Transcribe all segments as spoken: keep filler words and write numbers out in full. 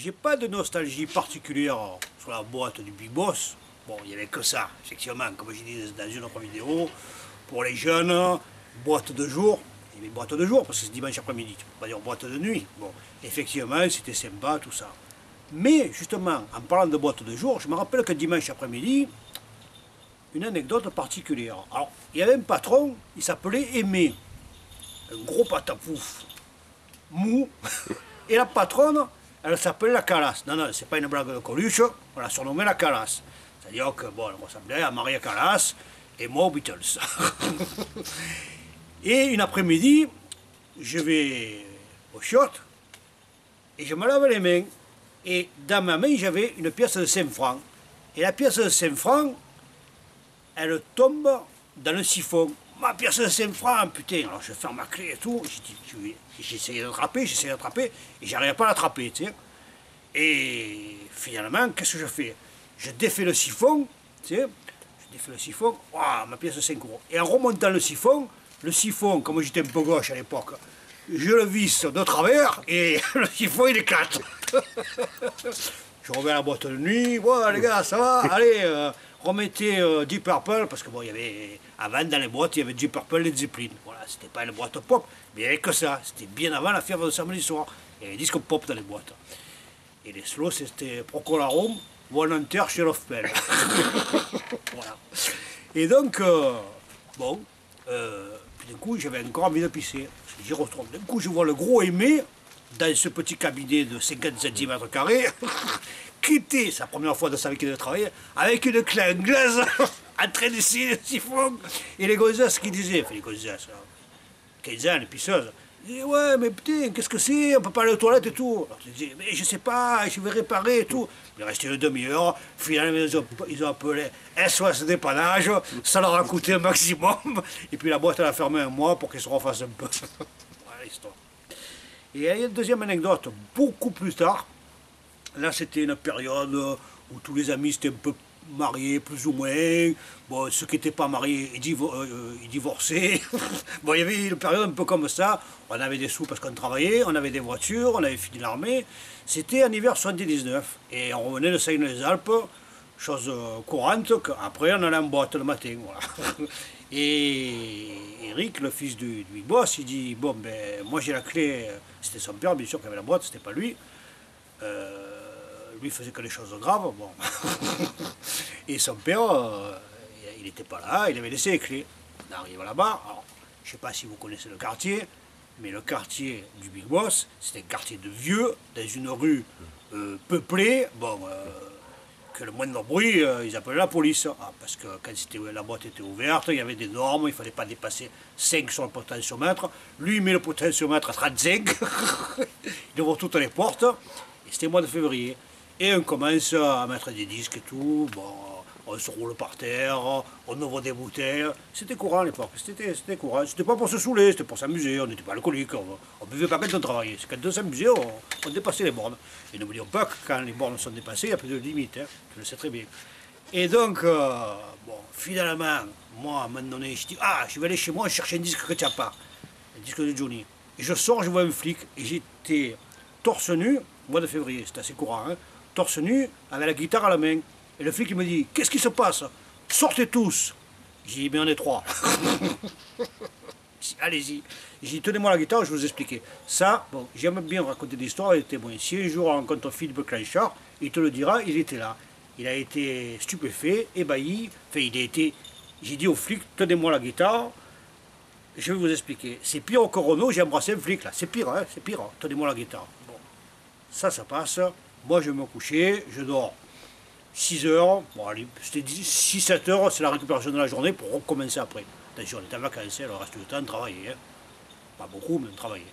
j'ai pas de nostalgie particulière sur la boîte du Big Boss. Bon, il n'y avait que ça, effectivement, comme j'ai dit dans une autre vidéo. Pour les jeunes, boîte de jour. Il y avait boîte de jour, parce que c'est dimanche après-midi. Tu peux pas dire boîte de nuit. Bon, effectivement, c'était sympa, tout ça. Mais, justement, en parlant de boîte de jour, je me rappelle que dimanche après-midi, une anecdote particulière. Alors, il y avait un patron, il s'appelait Aimé. Un gros patapouf, mou. Et la patronne, elle s'appelle la Calas. Non, non, c'est pas une blague de Coluche, on l'a surnommée la Calas. C'est-à-dire que, bon, elle ressemblait à Maria Callas et moi aux Beatles. Et une après-midi, je vais au chiottes et je me lave les mains. Et dans ma main, j'avais une pièce de cinq francs. Et la pièce de cinq francs, elle tombe dans le siphon. Ma pièce de cinq francs, putain. Alors je ferme ma clé et tout. J'essayais d'attraper, j'essayais d'attraper, et j'arrivais pas à l'attraper, tu sais. Et finalement, qu'est-ce que je fais? Je défais le siphon, tu sais. Je défais le siphon, oh, ma pièce de cinq euros. Et en remontant le siphon, le siphon, comme j'étais un peu gauche à l'époque, je le visse de travers et le siphon il éclate. Je reviens à la boîte de nuit, bon les gars, ça va, allez, euh, remettez euh, Deep Purple, parce que bon, il y avait, avant dans les boîtes, il y avait Deep Purple et Zeppelin. Voilà, c'était pas une boîte pop, mais il n'y avait que ça. C'était bien avant la fièvre de samedi soir. Il y avait des disques pop dans les boîtes. Et les slows, c'était Procolarum, One Hunter, Shell of Pell. Voilà. Et donc, euh, bon, euh, puis d'un coup, j'avais encore envie de pisser. J'y retrouve. D'un coup, je vois le gros Aimé dans ce petit cabinet de cinquante centimètres carrés, qui était, c'est la première fois de sa vie qu'il devait travailler, avec une clé anglaise, en train d'essayer le siphon. Et les gonzesses qui disaient, enfin les gonzesses, quinze ans, les pisseuses, ils disaient, ouais, mais putain, qu'est-ce que c'est? On peut pas aller aux toilettes et tout. Alors, ils disaient, mais je sais pas, je vais réparer et tout. Il restait une demi-heure, finalement, ils ont, ils ont appelé S O S dépannage, ça leur a coûté un maximum, et puis la boîte, elle a fermé un mois pour qu'ils se refassent un peu. Voilà l'histoire. Et il y a une deuxième anecdote, beaucoup plus tard. Là, c'était une période où tous les amis étaient un peu mariés, plus ou moins. Bon, ceux qui n'étaient pas mariés, ils, divor euh, ils divorçaient. Bon, il y avait une période un peu comme ça. On avait des sous parce qu'on travaillait, on avait des voitures, on avait fini l'armée. C'était en hiver soixante-dix-neuf. Et on revenait de Seine-les-Alpes, chose euh, courante, qu'après on allait en boîte le matin. Voilà. Et Eric, le fils du, du boss, il dit, bon, ben, moi j'ai la clé, c'était son père, bien sûr, qui avait la boîte, c'était pas lui. Euh, lui faisait que les choses graves, bon. Et son père, euh, il n'était pas là, il avait laissé les clés. On arrive là-bas, alors, je ne sais pas si vous connaissez le quartier, mais le quartier du Big Boss, c'était un quartier de vieux, dans une rue euh, peuplée, bon, euh, que le moindre bruit, euh, ils appelaient la police. Ah, parce que quand la boîte était ouverte, il y avait des normes, il ne fallait pas dépasser cinq sur le potentiomètre. Lui, il met le potentiomètre à trente-cinq, il ouvre toutes les portes, et c'était le mois de février. Et on commence à mettre des disques et tout, bon, on se roule par terre, on ouvre des bouteilles. C'était courant à l'époque, c'était courant. C'était pas pour se saouler, c'était pour s'amuser, on n'était pas alcoolique, on ne buvait pas quand on travaillait. Quand on s'amusait, on, on dépassait les bornes. Et n'oublions pas que quand les bornes sont dépassées, il n'y a plus de limite, hein, je le sais très bien. Et donc, euh, bon, finalement, moi, à un moment donné, je dis, ah, je vais aller chez moi chercher un disque que tu n'as pas, un disque de Johnny. Et je sors, je vois un flic, et j'étais torse nu, mois de février, c'était assez courant, hein, torse nu, avec la guitare à la main. Et le flic il me dit, qu'est-ce qui se passe? Sortez tous. J'ai dit, mais on est trois. Allez-y. J'ai dit, tenez-moi la guitare, je vais vous expliquer. Ça, bon, j'aime bien raconter des histoires et des témoins. Si un jour on rencontre Philippe Clanchard, il te le dira, il était là. Il a été stupéfait, ébahi. Enfin, il a été... J'ai dit au flic, tenez-moi la guitare, je vais vous expliquer. C'est pire au Corono, j'ai embrassé un flic là. C'est pire, hein, c'est pire. Tenez-moi la guitare. Bon. Ça, ça passe. Moi, je vais me coucher, je dors six heures, bon, c'était six sept heures, c'est la récupération de la journée pour recommencer après. Attention, on était en vacances, le reste du temps, on travaillait. Hein. Pas beaucoup, mais on travaillait.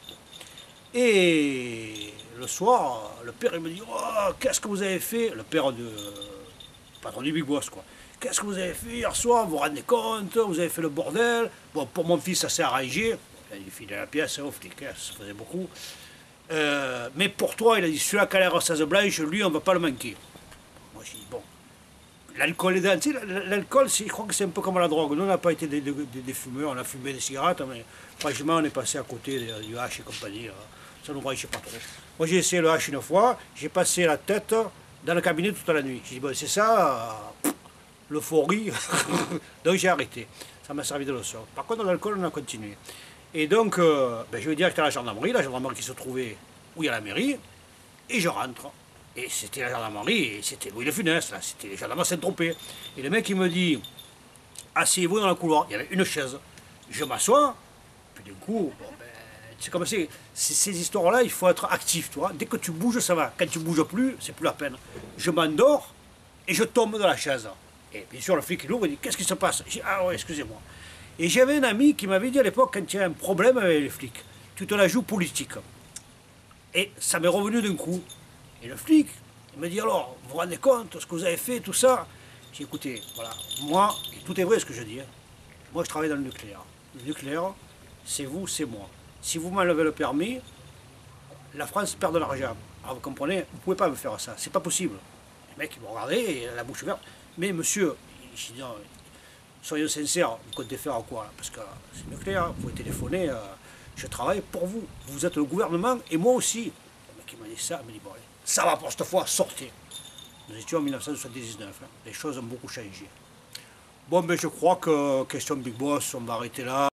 Et le soir, le père, il me dit, oh, qu'est-ce que vous avez fait? Le père de... patron du Big Boss, quoi. Qu'est-ce que vous avez fait hier soir? Vous vous rendez compte? Vous avez fait le bordel? Bon, pour mon fils, ça s'est arrangé. Il filait la pièce, au flic, ça faisait beaucoup. Euh, mais pour toi, il a dit, celui-là qui a l'air seize blanche, lui, on ne va pas le manquer. Moi, je dis, bon, l'alcool est dans... Tu sais, l'alcool, je crois que c'est un peu comme la drogue. Nous, on n'a pas été des, des, des fumeurs, on a fumé des cigarettes, mais franchement, on est passé à côté du H et compagnie. Là. ça nous branchait pas trop. Moi j'ai essayé le H une fois, j'ai passé la tête dans le cabinet toute la nuit. J'ai dit, bon, c'est ça, euh, l'euphorie. Donc j'ai arrêté. Ça m'a servi de leçon. Par contre, l'alcool, on a continué. Et donc, euh, ben, je vais direct à la gendarmerie, la gendarmerie qui se trouvait où il y a la mairie, et je rentre. Et c'était la gendarmerie, et c'était Louis de Funès, là, c'était les gendarmes à Saint-Tropez. Et le mec, il me dit, asseyez-vous dans le couloir. Il y avait une chaise. Je m'assois, puis du coup, bon, ben, c'est comme c'est, ces histoires-là, il faut être actif, tu vois. Dès que tu bouges, ça va. Quand tu bouges plus, c'est plus la peine. Je m'endors et je tombe dans la chaise. Et bien sûr, le flic, il ouvre et dit, qu'est-ce qui se passe? Je dis, ah ouais, excusez-moi. Et j'avais un ami qui m'avait dit à l'époque, quand il y a un problème avec les flics, tu te la joues politique. Et ça m'est revenu d'un coup. Et le flic, il me dit, alors, vous vous rendez compte de ce que vous avez fait, tout ça? J'ai dit, écoutez, voilà, moi, et tout est vrai ce que je dis, hein, moi je travaille dans le nucléaire. Le nucléaire, c'est vous, c'est moi. Si vous m'enlevez le permis, la France perd de l'argent. Alors vous comprenez, vous ne pouvez pas me faire ça, c'est pas possible. Le mec, il m'a regardé, et la bouche ouverte. Mais monsieur, je dis, non, soyons sincères, vous comptez faire quoi là? Parce que c'est nucléaire, vous pouvez téléphoner, euh, je travaille pour vous. Vous êtes le gouvernement et moi aussi. Le mec, il m'a dit ça, il m'a dit, bon, allez, ça va pour cette fois, sortez. Nous étions en mille neuf cent soixante-dix-neuf, hein. Les choses ont beaucoup changé. Bon, ben je crois que question Big Boss, on va arrêter là.